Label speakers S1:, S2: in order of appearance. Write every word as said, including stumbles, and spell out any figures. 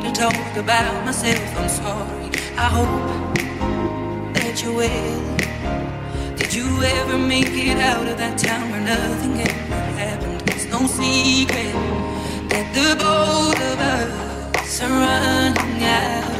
S1: talk about myself, I'm sorry. I hope that you will. Did you ever make it out of that town where nothing ever happened? It's no secret that the both of us are running out